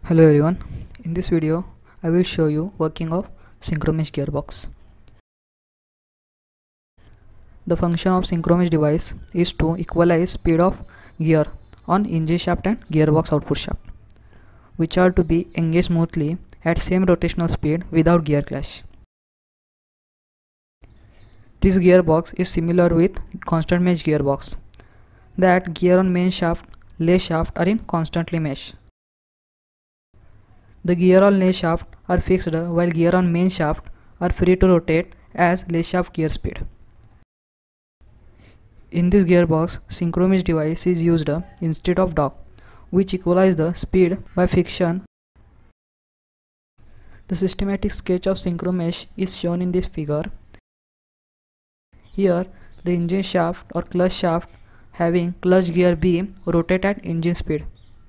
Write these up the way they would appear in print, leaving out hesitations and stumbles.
Hello everyone, in this video I will show you working of Synchromesh Gearbox. The function of Synchromesh device is to equalize speed of gear on engine shaft and gearbox output shaft, which are to be engaged smoothly at same rotational speed without gear clash. This gearbox is similar with constant mesh gearbox, that gear on main shaft, lathe shaft are in constantly mesh. The gear on lathe shaft are fixed while gear on main shaft are free to rotate as lathe shaft gear speed. In this gearbox, Synchromesh device is used instead of dock, which equalize the speed by friction. The systematic sketch of Synchromesh is shown in this figure. Here, the engine shaft or clutch shaft having clutch gear B rotate at engine speed.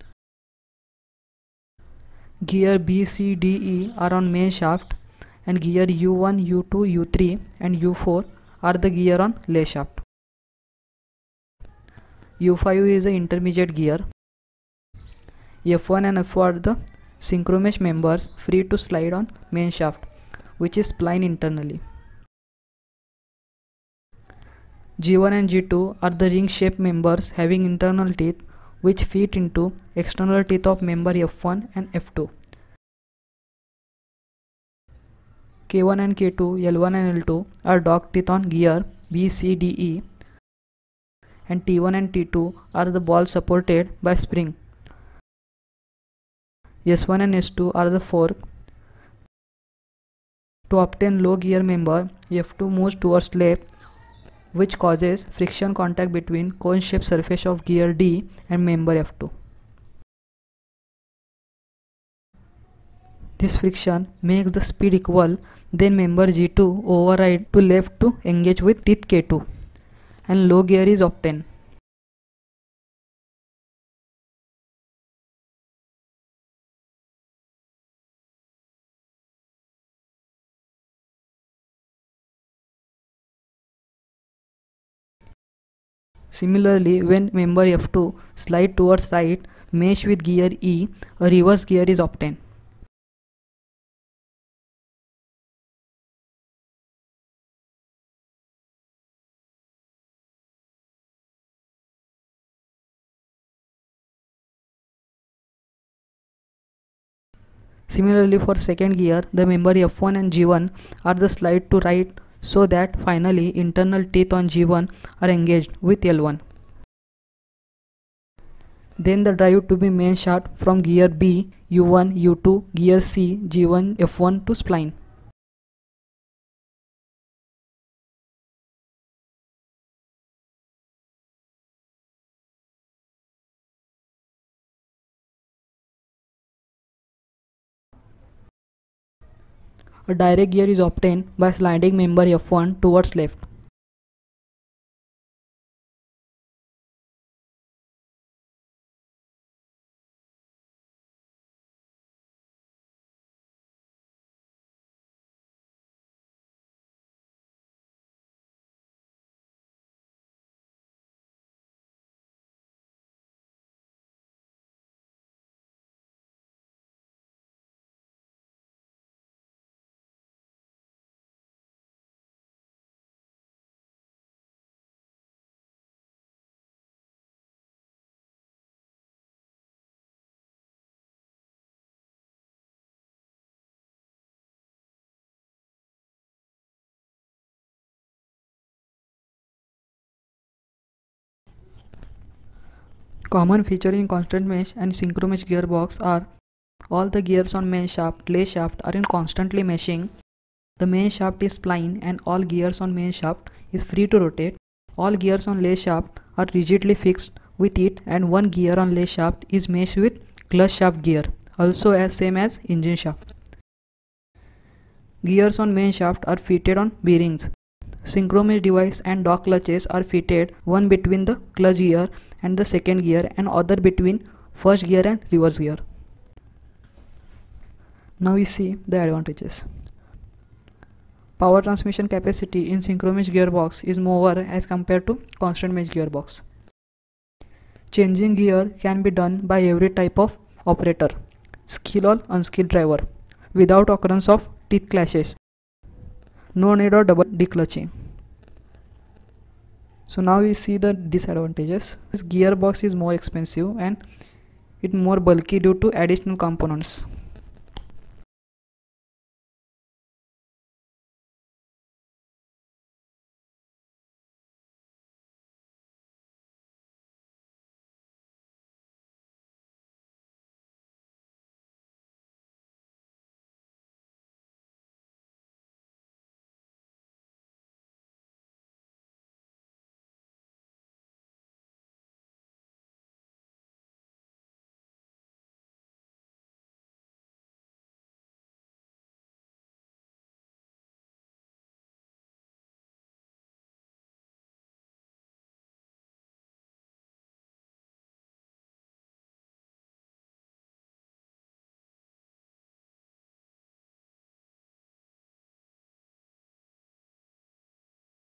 Gear B, C, D, E are on main shaft, and gear U1, U2, U3 and U4 are the gear on lathe shaft. U5 is the intermediate gear. F1 and F4 are the Synchromesh members free to slide on main shaft, which is spline internally. G1 and G2 are the ring shaped members having internal teeth which fit into external teeth of member F1 and F2. K1 and K2, L1 and L2 are dog teeth on gear B, C, D, E, and T1 and T2 are the balls supported by spring. S1 and S2 are the fork. To obtain low gear member, F2 moves towards left, which causes friction contact between cone shaped surface of gear D and member F2. This friction makes the speed equal, then member G2 override to left to engage with teeth K2 and low gear is obtained. Similarly, when member F2 slide towards right, mesh with gear E, a reverse gear is obtained. Similarly, for second gear, the member F1 and G1 are the slide to right so that finally internal teeth on G1 are engaged with L1. Then the drive to be main shaft from gear B, U1, U2, gear C, G1, F1 to spline. A direct gear is obtained by sliding member F1 towards left. Common feature in constant mesh and Synchromesh gearbox are all the gears on main shaft, lathe shaft are in constantly meshing. The main shaft is spline and all gears on main shaft is free to rotate. All gears on lathe shaft are rigidly fixed with it, and one gear on lathe shaft is meshed with clutch shaft gear, also as same as engine shaft. Gears on main shaft are fitted on bearings. Synchromesh device and dog clutches are fitted, one between the clutch gear and the second gear and other between first gear and reverse gear. Now we see the advantages. Power transmission capacity in Synchromesh gearbox is more as compared to constant mesh gearbox. Changing gear can be done by every type of operator. skill or unskilled driver without occurrence of teeth clashes. No need of double declutching. So now we see the disadvantages. This gearbox is more expensive and it more bulky due to additional components.